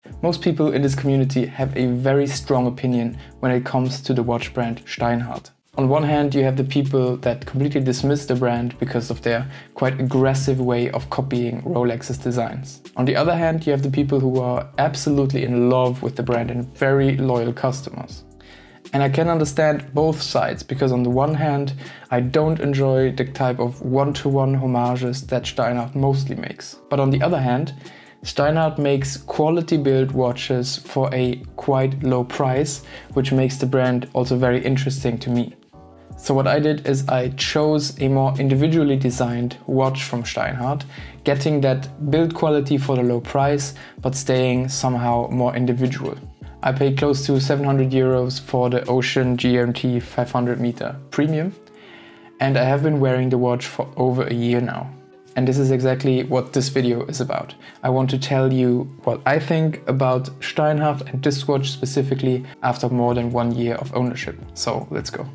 Most people in this community have a very strong opinion when it comes to the watch brand Steinhart. On one hand, you have the people that completely dismiss the brand because of their quite aggressive way of copying Rolex's designs. On the other hand, you have the people who are absolutely in love with the brand and very loyal customers. And I can understand both sides, because on the one hand, I don't enjoy the type of one-to-one homages that Steinhart mostly makes. But on the other hand, Steinhart makes quality built watches for a quite low price, which makes the brand also very interesting to me. So what I did is I chose a more individually designed watch from Steinhart, getting that build quality for the low price, but staying somehow more individual. I paid close to 700 euros for the Ocean GMT 500 meter premium, and I have been wearing the watch for over a year now. And this is exactly what this video is about. I want to tell you what I think about Steinhart and this watch specifically after more than 1 year of ownership. So let's go.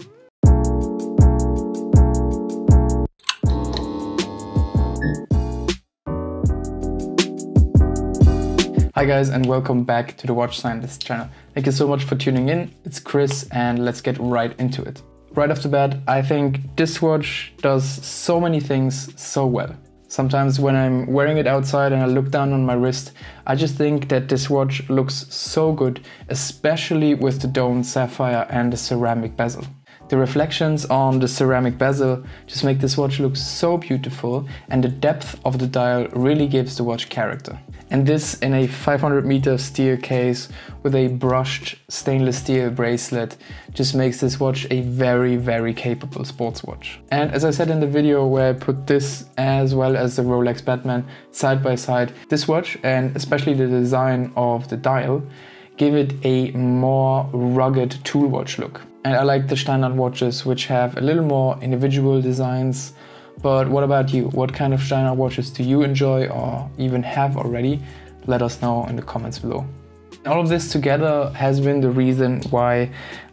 Hi guys, and welcome back to the Watch Scientist channel. Thank you so much for tuning in. It's Chris and let's get right into it. Right off the bat, I think this watch does so many things so well. Sometimes when I'm wearing it outside and I look down on my wrist, I just think that this watch looks so good, especially with the domed sapphire and the ceramic bezel. The reflections on the ceramic bezel just make this watch look so beautiful, and the depth of the dial really gives the watch character. And this in a 500 meter steel case with a brushed stainless steel bracelet just makes this watch a very capable sports watch. And as I said in the video where I put this as well as the Rolex Batman side by side, this watch, and especially the design of the dial, give it a more rugged tool watch look. And I like the Steinhart watches which have a little more individual designs. But what about you? What kind of Steinhart watches do you enjoy or even have already? Let us know in the comments below. All of this together has been the reason why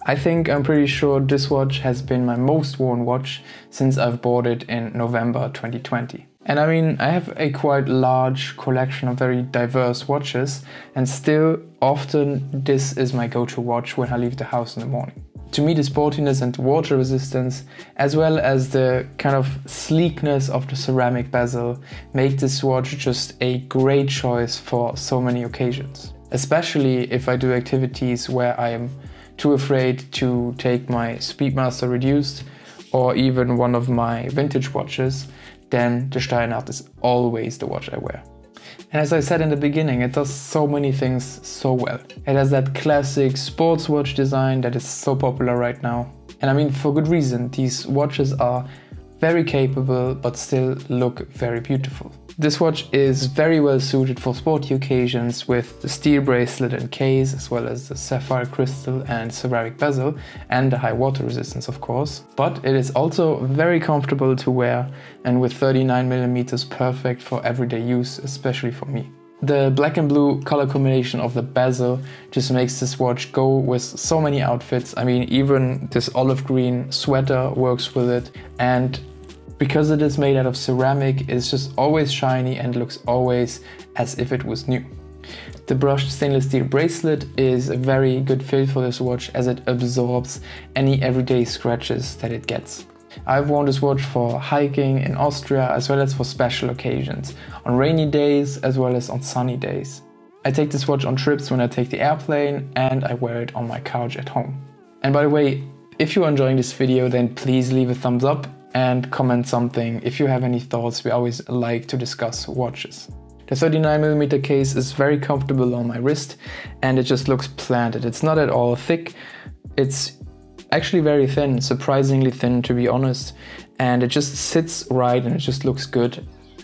I'm pretty sure this watch has been my most worn watch since I've bought it in November 2020. And I mean, I have a quite large collection of very diverse watches, and still often this is my go-to watch when I leave the house in the morning. To me, the sportiness and water resistance, as well as the kind of sleekness of the ceramic bezel, make this watch just a great choice for so many occasions. Especially if I do activities where I am too afraid to take my Speedmaster Reduced or even one of my vintage watches, then the Steinhart is always the watch I wear. And as I said in the beginning, it does so many things so well. It has that classic sports watch design that is so popular right now. And I mean, for good reason. These watches are very capable but still look very beautiful. This watch is very well suited for sporty occasions with the steel bracelet and case, as well as the sapphire crystal and ceramic bezel, and the high water resistance of course. But it is also very comfortable to wear, and with 39mm perfect for everyday use, especially for me. The black and blue color combination of the bezel just makes this watch go with so many outfits. I mean, even this olive green sweater works with it, and because it is made out of ceramic, it's just always shiny and looks always as if it was new. The brushed stainless steel bracelet is a very good fit for this watch as it absorbs any everyday scratches that it gets. I've worn this watch for hiking in Austria as well as for special occasions, on rainy days as well as on sunny days. I take this watch on trips when I take the airplane, and I wear it on my couch at home. And by the way, if you're enjoying this video, then please leave a thumbs up and comment something if you have any thoughts. We always like to discuss watches. The 39mm case is very comfortable on my wrist, and it just looks planted. It's not at all thick. It's actually very thin, surprisingly thin to be honest, and it just sits right and it just looks good.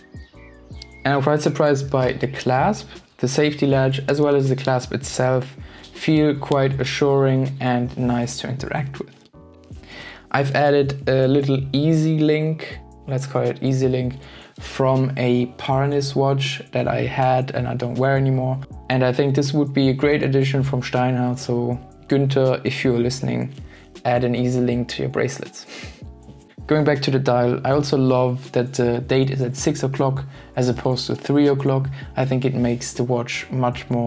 And I'm quite surprised by the clasp. The safety latch as well as the clasp itself feel quite assuring and nice to interact with. I've added a little easy link, let's call it easy link, from a Paranis watch that I had and I don't wear anymore. And I think this would be a great addition from Steinhart, so Günther, if you're listening, add an easy link to your bracelets. Going back to the dial, I also love that the date is at 6 o'clock as opposed to 3 o'clock. I think it makes the watch much more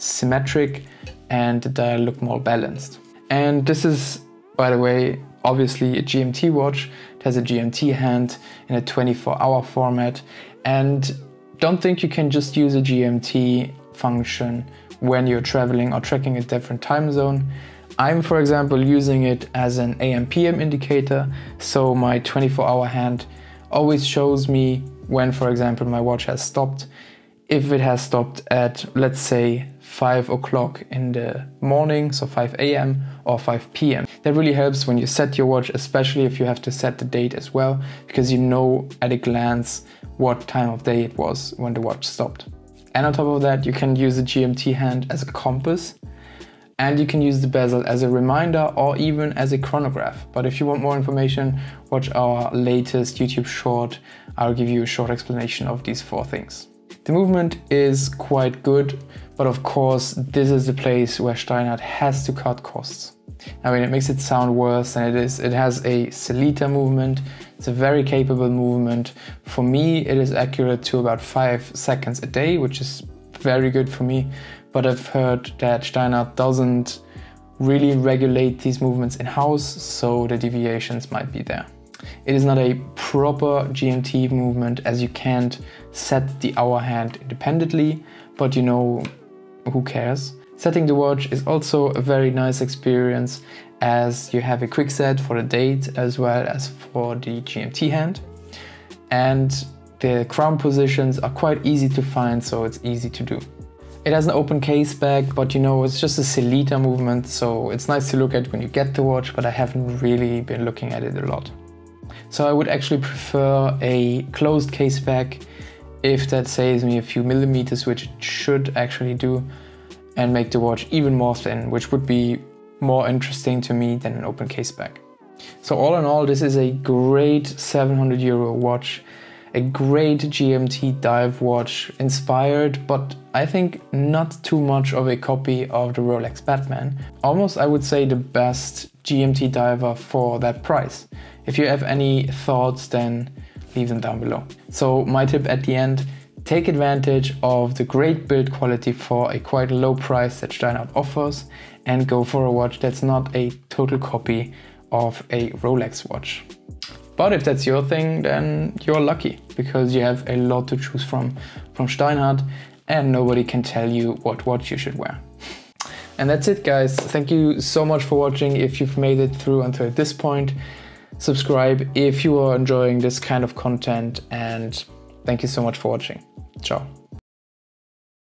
symmetric and the dial look more balanced. And this is, by the way, obviously a GMT watch. It has a GMT hand in a 24-hour format, and don't think you can just use a GMT function when you're traveling or tracking a different time zone. I'm, for example, using it as an AM/PM indicator, so my 24-hour hand always shows me when, for example, my watch has stopped. If it has stopped at, let's say, 5 o'clock in the morning, so 5 a.m. or 5 p.m. That really helps when you set your watch, especially if you have to set the date as well, because you know at a glance what time of day it was when the watch stopped. And on top of that, you can use the GMT hand as a compass, and you can use the bezel as a reminder or even as a chronograph. But if you want more information, watch our latest YouTube short. I'll give you a short explanation of these 4 things. The movement is quite good, but of course this is the place where Steinhart has to cut costs. I mean, it makes it sound worse than it is. It has a Sellita movement. It's a very capable movement. For me, it is accurate to about 5 seconds a day, which is very good for me. But I've heard that Steinhart doesn't really regulate these movements in-house, so the deviations might be there. It is not a proper GMT movement, as you can't set the hour hand independently, but you know, who cares? Setting the watch is also a very nice experience, as you have a quick set for the date as well as for the GMT hand. And the crown positions are quite easy to find, so it's easy to do. It has an open case back, but you know, it's just a Sellita movement, so it's nice to look at when you get the watch, but I haven't really been looking at it a lot. So I would actually prefer a closed case back if that saves me a few millimeters, which it should actually do, and make the watch even more thin, which would be more interesting to me than an open case back. So all in all, this is a great 700 euro watch, a great GMT dive watch, inspired, but I think not too much of a copy of the Rolex Batman. Almost, I would say, the best GMT diver for that price. If you have any thoughts, then leave them down below. So my tip at the end, take advantage of the great build quality for a quite low price that Steinhart offers, and go for a watch that's not a total copy of a Rolex watch. But if that's your thing, then you're lucky, because you have a lot to choose from Steinhart, and nobody can tell you what watch you should wear. And that's it, guys. Thank you so much for watching. If you've made it through until this point, subscribe if you are enjoying this kind of content, and thank you so much for watching. Ciao.